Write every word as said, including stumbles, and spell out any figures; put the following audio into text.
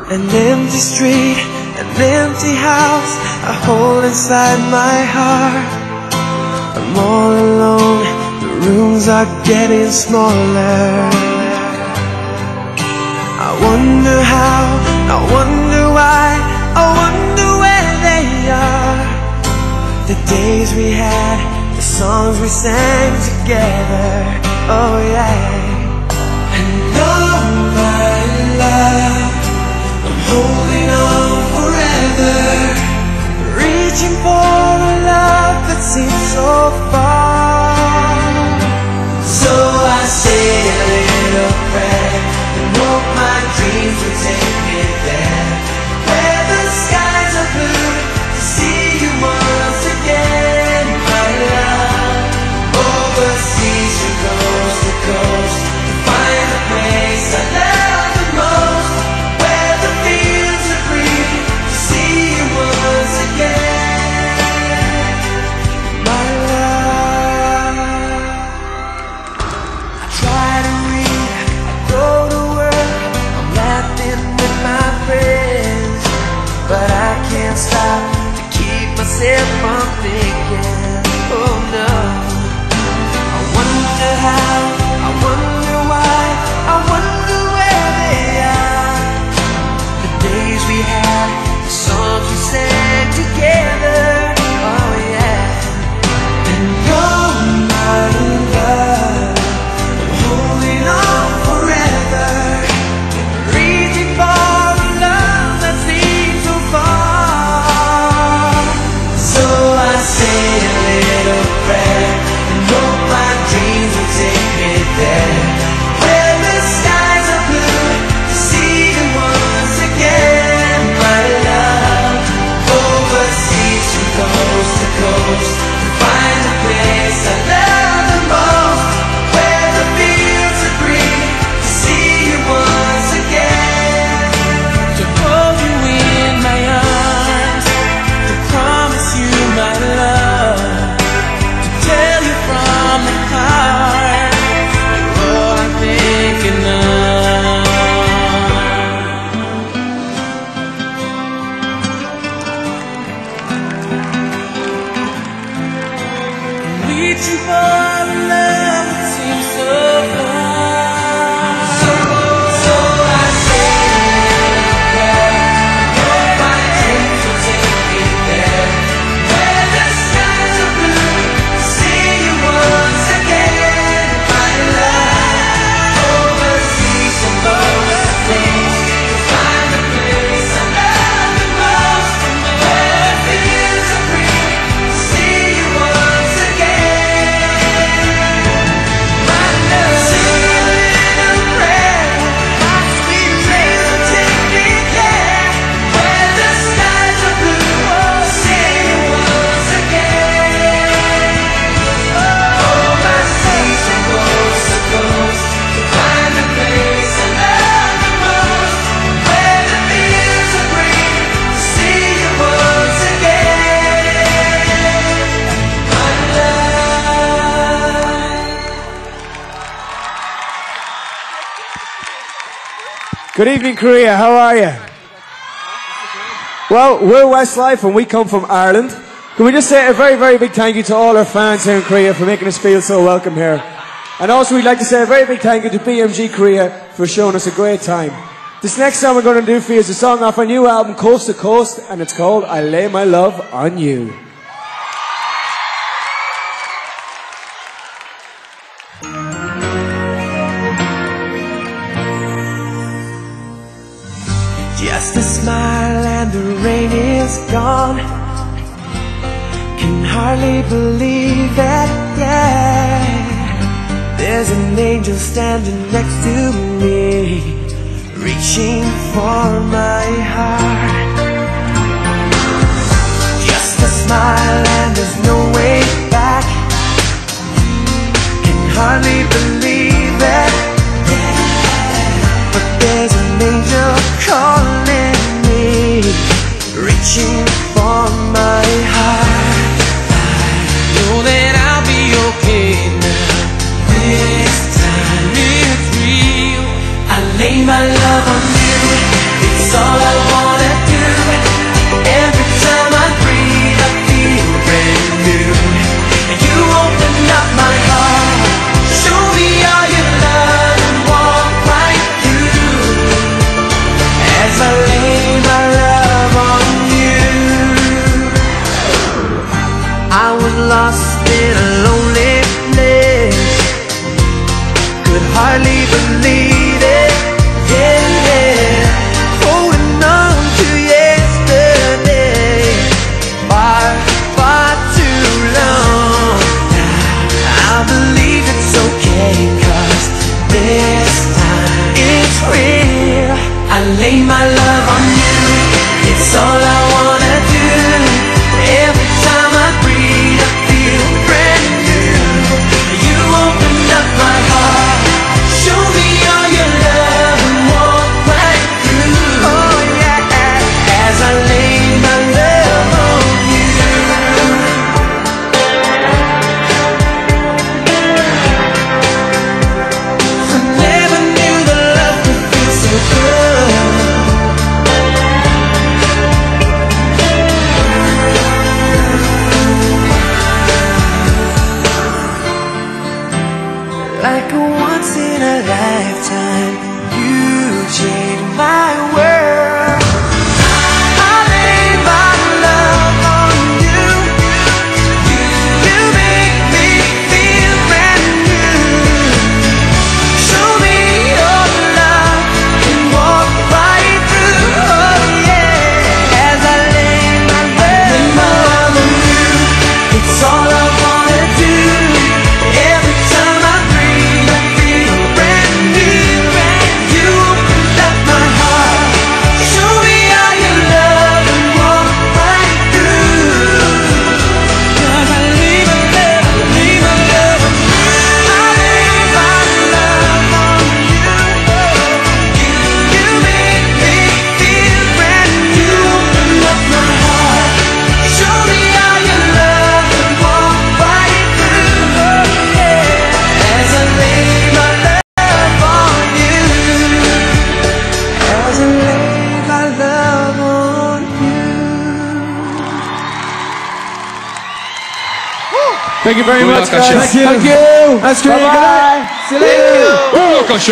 An empty street, an empty house I hold inside my heart. I'm all alone, the rooms are getting smaller. I wonder how, I wonder why, I wonder where they are. The days we had, the songs we sang together, oh yeah. And oh my love, I'm holding on forever, reaching for a love that seems so far. So I say a little prayer and hope my dreams will take me there, where the skies are blue, to see you once again, my love. Overseas from coast to coast, to find the place I love the most, where the fields are green, to see you once again, my love. I try to read, I go to work, I'm laughing with my friends, but I can't stop to keep myself from thinking, oh no. I wonder how, I wonder why, I wonder where they are. The days we had, the songs we sang together, oh yeah. And oh my love, I'm holding on forever, reaching for a love that seems so far. So I say a little prayer and hope my dreams will take me there, where the skies are blue, to see you once again, my love. Overseas from coast to coast, to find the place I love the most, where the fields are green, to see you once again, to hold you in my arms, to promise you my love, to tell you from the heart you're all I'm thinking of. Reaching for a love that seems so far. So, so I say a prayer, hope my dreams will take me there, where the skies are blue, to see you once again, my love. Overseas from coast to coast, to find the place I love the most, where the fields are green, to see you once again, my love. Say a little prayer, my sweet dreams will take me there, where the skies are blue, to see you once again. Overseas from coast to coast, to find the place I love the most, where the fields are green, to see you once again, my love. Good evening, Korea. How are you? Well, we're Westlife and we come from Ireland. Can we just say a very, very big thank you to all our fans here in Korea for making us feel so welcome here. And also we'd like to say a very big thank you to B M G Korea for showing us a great time. This next song we're going to do for you is a song off our new album, Coast to Coast, and it's called I Lay My Love on You. Just a smile and the rain is gone. Can hardly believe it, yeah. There's an angel standing next to me, reaching for my heart. Just a smile and there's no way back. Can hardly believe it, yeah. But there's an angel calling me, reaching for my heart. I know that I'll be okay now. This time it's real. I lay my love on you. It's It's all I wanna do. Every time I breathe, I feel brand new. And you open up my heart, show me all your love, and walk right through. As I lay my love on you, I was lost in a lonely place, could hardly believe it. Yeah, yeah. Holding on to yesterday, far, far too long. I believe it's okay, 'cause this time it's real. I lay my love on you, it's all I wanna do. Every time I breathe, I feel brand new. You opened up my heart, show me all your love, and walk right through. Oh yeah, as I lay my love on you. I never knew the love could feel so good. Like a once in a lifetime, you changed my world. I lay my love on you. You make me feel brand new. Show me your love and walk right through. Oh yeah, as I lay my love on you, it's all I wanna do. Every time I breathe, I feel brand new. You opened up my heart, show me all your love, and walk right through. 'Cause I lay my love, lay my love on you. I lay my love on you. You make me feel brand new. You opened up my heart, show me all your love, and walk right through. Oh yeah, as I lay my love on you. As I lay my love on you. Thank you very Good much, luck, guys. Asha. Thank you. Thank you. That's great. Good night. See you later. Good luck, Asha.